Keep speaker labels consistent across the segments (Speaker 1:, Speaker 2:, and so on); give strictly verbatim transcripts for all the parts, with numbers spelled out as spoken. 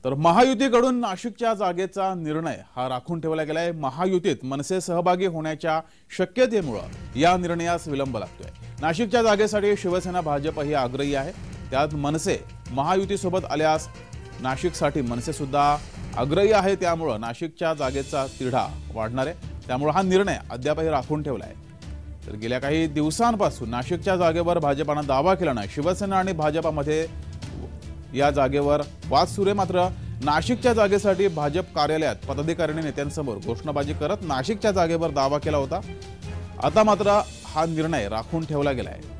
Speaker 1: तर महायुतीकडून नाशिकच्या जागेचा निर्णय हा राखून ठेवला गेलाय। महायुतीत मनसे सहभागी होण्याच्या शक्यतेमुळे या निर्णयास विलंब लागतोय। नाशिकच्या जागेसाठी शिवसेना भाजप ही आग्रही आहे, त्यात मनसे महायुतीसोबत आल्यास नाशिकसाठी मनसे सुद्धा आग्रही आहे, त्यामुळे नाशिकच्या जागेचा तिढा वाढणार आहे। त्यामुळे हा निर्णय अद्यापही राखून ठेवला आहे। तर गेल्या काही दिवसांपासून नाशिकच्या जागेवर भाजपाने दावा केला नाही। शिवसेना आणि भाजपमध्ये या जागेवर वाद सुरू आहे। मात्र नाशिकच्या जागेसाठी भाजप कार्यालयात पदाधिकारी नेत्यांसमोर घोषणाबाजी करत नाशिकच्या जागेवर दावा केला होता। आता मात्र हा निर्णय राखून ठेवला गेला आहे।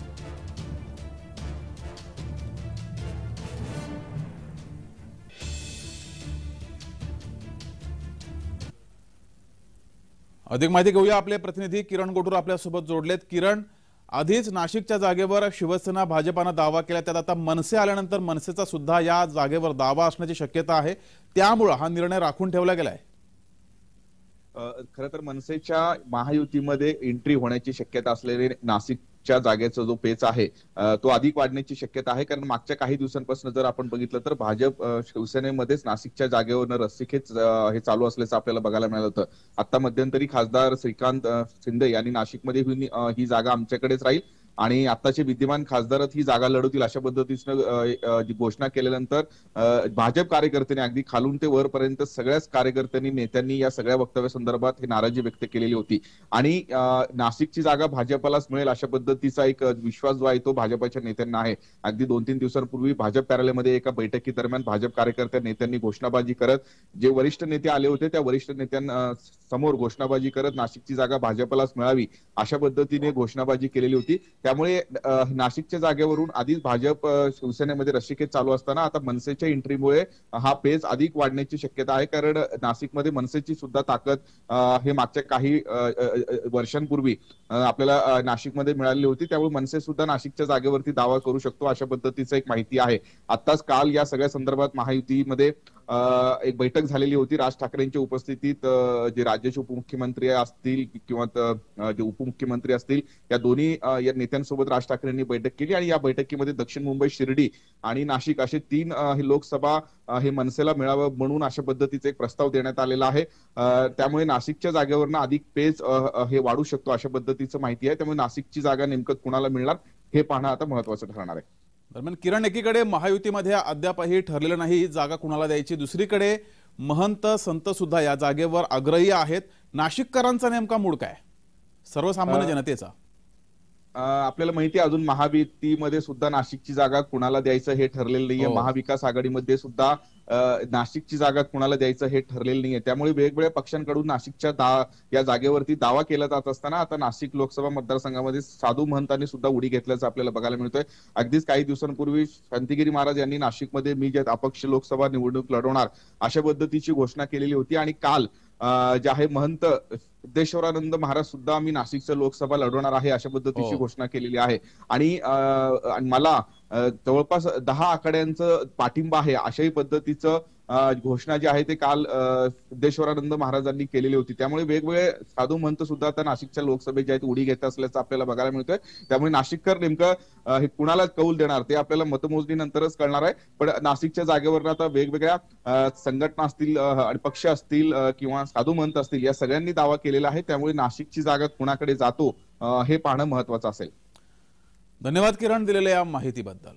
Speaker 1: अधिक माहिती घेऊया, आपले प्रतिनिधी किरण गोटूर आपल्यासोबत जोडलेत। किरण, आधीच नाशिकच्या जागेवर शिवसेना भाजपाने दावा केला, त्यात आता मनसे आल्यानंतर मनसेचा सुद्धा या जागेवर दावा असण्याची शक्यता आहे, त्यामुळे हा निर्णय राखून ठेवला गेलाय।
Speaker 2: खरं तर मनसेच्या महायुतीमध्ये एंट्री होण्याची शक्यता असलेले नाशिकच्या जागेचा जो पेच आहे तो अधिक वाढण्याची शक्यता आहे। कारण मागच्या काही दिवसांपासून जर आपण बघितलं तर भाजप शिवसेनेमध्येच नाशिकच्या जागेवरनं रस्सीखेच हे चालू असल्याचं आपल्याला बघायला मिळालं होतं। आता मध्यंतरी खासदार श्रीकांत शिंदे यांनी नाशिकमध्ये ही जागा आमच्याकडेच राहील आणि आताचे विद्यमान खासदारच ही जागा लढवतील अशा पद्धतीने जी घोषणा केल्यानंतर भाजप कार्यकर्त्यांनी अगदी खालून ते वरपर्यंत सगळ्याच कार्यकर्त्यांनी नेत्यांनी या सगळ्या वक्तव्यासंदर्भात हे नाराजी व्यक्त केलेली होती आणि नाशिकची जागा भाजपलाच मिळेल अशा पद्धतीचा एक विश्वास जो आहे तो भाजपच्या नेत्यांना आहे। अगदी दोन तीन दिवसांपूर्वी भाजप कार्यालयामध्ये एका बैठकी दरम्यान भाजप कार्यकर्त्या नेत्यांनी घोषणाबाजी करत जे वरिष्ठ नेते आले होते त्या वरिष्ठ नेत्यांना समोर घोषणाबाजी करत नाशिकची जागा भाजपलाच मिळावी अशा पद्धतीने घोषणाबाजी केलेली होती। त्यामुळे नाशिकच्या जागेवरून आधीच भाजप शिवसेनेमध्ये रस्सीखेच चालू असताना आता मनसेच्या एंट्रीमुळे हा पेच अधिक वाढण्याची शक्यता आहे। कारण नाशिकमध्ये मनसेची सुद्धा ताकद हे मागच्या काही वर्षांपूर्वी आपल्याला नाशिकमध्ये मिळाली होती, त्यामुळे मनसे सुद्धा नाशिकच्या जागेवरती दावा करू शकतो अशा पद्धतीचं एक माहिती आहे। आताच काल या सगळ्या संदर्भात महायुतीमध्ये एक बैठक झालेली होती। राज ठाकरेंच्या उपस्थितीत जे राज्याचे उपमुख्यमंत्री असतील किंवा जे उपमुख्यमंत्री असतील या दोन्ही या नेत्यांसोबत राज ठाकरेंनी बैठक केली आणि या बैठकीमध्ये दक्षिण मुंबई, शिर्डी आणि नाशिक असे तीन हे लोकसभा हे मनसेला मिळावं म्हणून अशा पद्धतीचा एक प्रस्ताव देण्यात आलेला आहे। त्यामुळे नाशिकच्या जागेवरनं अधिक पेच हे वाढू शकतो अशा पद्धतीचं माहिती आहे। त्यामुळे नाशिकची जागा नेमकं कुणाला मिळणार हे पाहणं आता महत्त्वाचं ठरणार आहे।
Speaker 1: दरम्यान किरण, एकीकडे महायुतीमध्ये अद्यापही ठरलेलं नाही जागा कुणाला द्यायची, दुसरीकडे महंत संत सुद्धा या जागेवर आग्रही आहेत। नाशिककरांचा नेमका मूड काय, सर्वसामान्य जनतेचा?
Speaker 2: आपल्याला माहिती आहे अजून महायुतीमध्ये सुद्धा नाशिकची जागा कुणाला द्यायचं हे ठरलेलं नाहीये। महाविकास आघाडीमध्ये सुद्धा नाशिकची जागा कुणाला द्यायचं हे ठरलेलं नाहीये। त्यामुळे वेगवेगळ्या पक्षांकडून नाशिकच्या दा या जागेवरती दावा केला जात असताना आता नाशिक लोकसभा मतदारसंघामध्ये साधू महंतांनी सुद्धा उडी घेतल्याचं आपल्याला बघायला मिळतोय। अगदीच काही दिवसांपूर्वी शांतिगिरी महाराज यांनी नाशिकमध्ये मी जे अपक्ष लोकसभा निवडणूक लढवणार अशा पद्धतीची घोषणा केलेली होती आणि काल जे आहे महंत सिद्धेश्वरानंद महाराज सुद्धा आम्ही नाशिकचं लोकसभा लढवणार आहे अशा पद्धतीची घोषणा केलेली आहे आणि मला जवळपास दहा आकड्यांचं पाठिंबा आहे अशाही पद्धतीचं घोषणा जी आहे ते काल सिद्धेश्वरानंद महाराजांनी केलेली होती। त्यामुळे वेगवेगळे साधू महंत सुद्धा आता नाशिकच्या लोकसभेत जे आहेत उडी घेत असल्याचं आपल्याला बघायला मिळतोय। त्यामुळे नाशिककर नेमकं हे कुणाला कौल देणार ते आपल्याला मतमोजणीनंतरच कळणार आहे। पण नाशिकच्या जागेवर आता वेगवेगळ्या संघटना असतील आणि पक्ष असतील किंवा साधू महंत असतील या सगळ्यांनी दावा केलेला आहे। त्यामुळे नाशिकची जागा कुणाकडे जातो हे पाहणं महत्वाचं असेल।
Speaker 1: धन्यवाद किरण, दिलेल्या या माहितीबद्दल।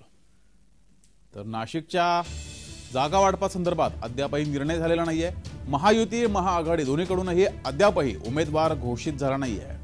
Speaker 1: तर नाशिकच्या जागा वाटपासंदर्भात अद्यापही निर्णय झालेला नाहीये। महायुती महाआघाडी दोन्हीकडूनही अद्यापही उमेदवार घोषित झाला नाहीये।